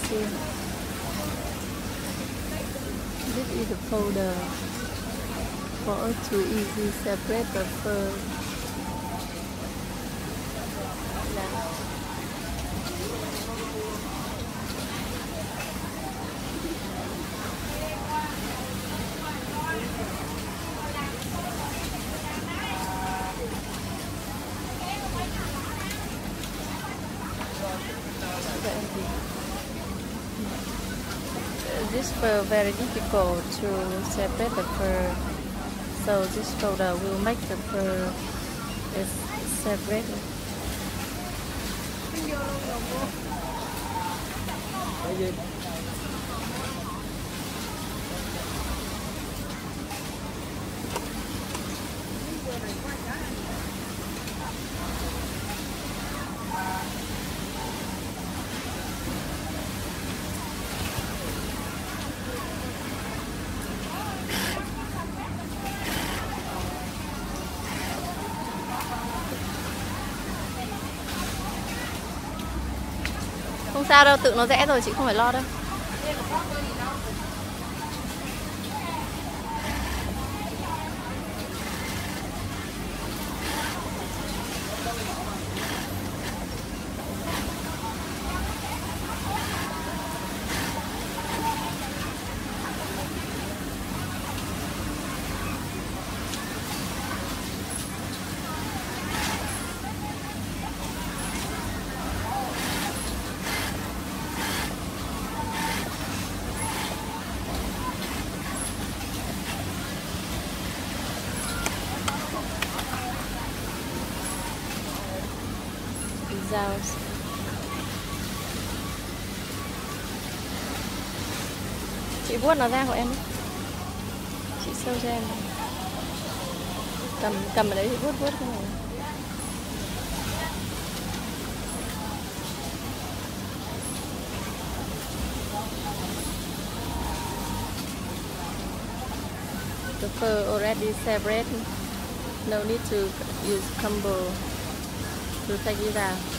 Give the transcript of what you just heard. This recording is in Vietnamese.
here. This is the folder for us to easily separate the fur. This fur very difficult to separate the fur, so this folder will make the fur is separated. Không sao đâu, tự nó rẽ rồi, chị không phải lo đâu. Dao. Chị vuốt nó ra của em. Chị sâu cho em. Cầm ở đấy thì vuốt cái này. The fur already separate. No need to use combo to take it out.